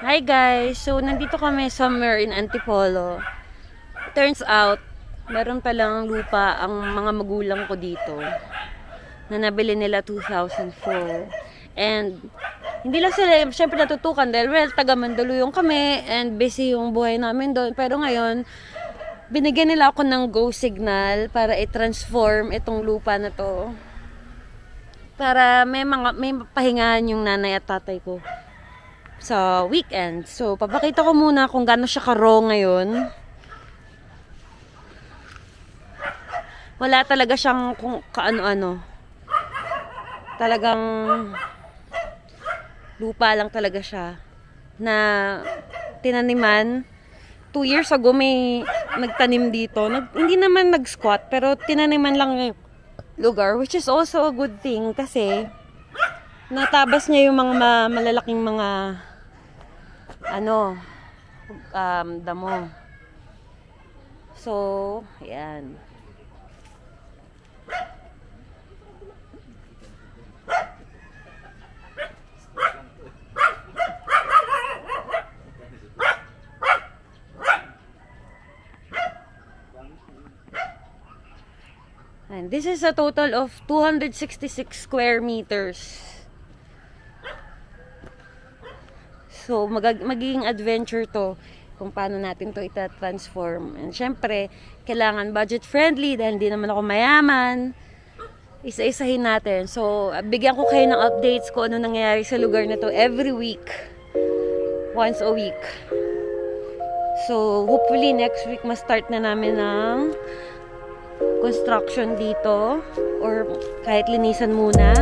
Hi guys! So, nandito kami somewhere in Antipolo. Turns out, meron palang lupa ang mga magulang ko dito na nabili nila 2004. And, hindi lang sila, syempre natutukan dahil taga Mandaluyong kami and busy yung buhay namin doon. Pero ngayon, binigyan nila ako ng go signal para i-transform itong lupa na to. Para may pahingahan yung nanay at tatay ko sa weekend. So, papakita ko muna kung gaano siya ka-raw ngayon. Wala talaga siyang kung kaano-ano. Talagang lupa lang talaga siya na tinaniman. 2 years ago may nagtanim dito. Hindi naman nag-squat, pero tinaniman lang yung lugar, which is also a good thing kasi natabas niya yung mga malalaking mga damo. So, ayan. And this is a total of 266 square meters. So, magiging adventure to kung paano natin to ita-transform. And syempre, kailangan budget-friendly dahil hindi naman ako mayaman. Isa-isahin natin. So, bigyan ko kayo ng updates kung ano nangyayari sa lugar na to every week. Once a week. So, hopefully next week ma-start na namin ng construction dito. Or kahit linisan muna.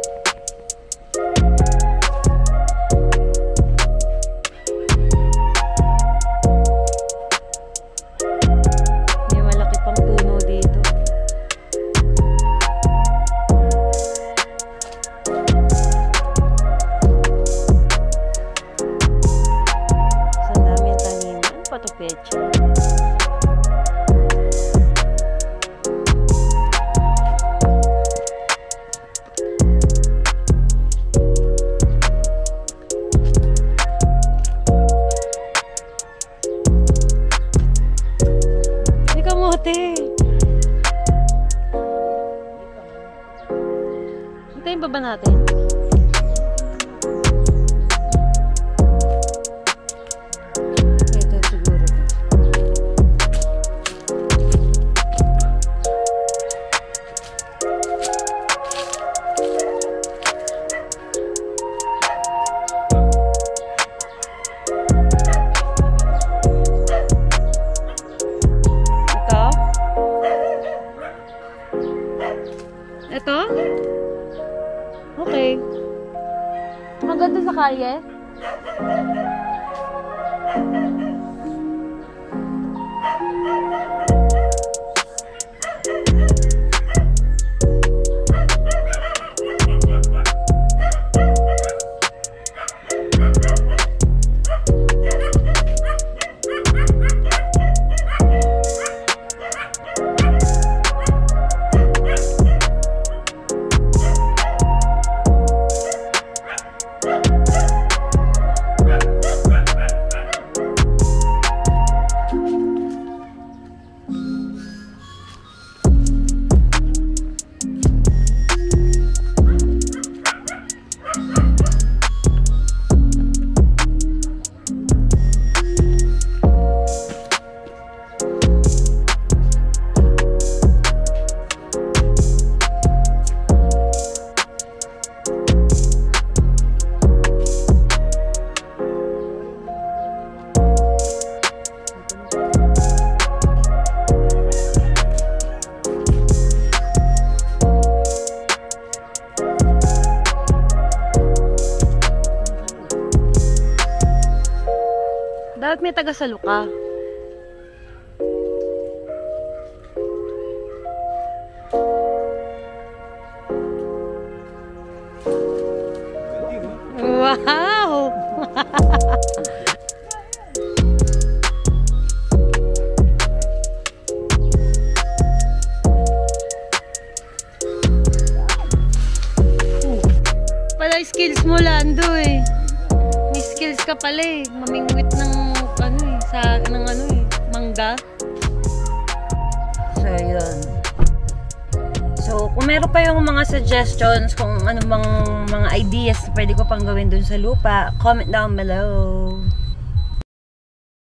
Hintayin pa ba natin? Ito siguro. Ito? Okay. Maganda sa kalye. Dapat may taga-salo ka. Wow! Pala skills mo, Lando eh. May skills ka pala eh. Mamingwit ng ano eh, mangga. So, yun. So, kung meron pa yung mga suggestions, kung ano bang mga ideas na pwede ko pang gawin dun sa lupa, comment down below.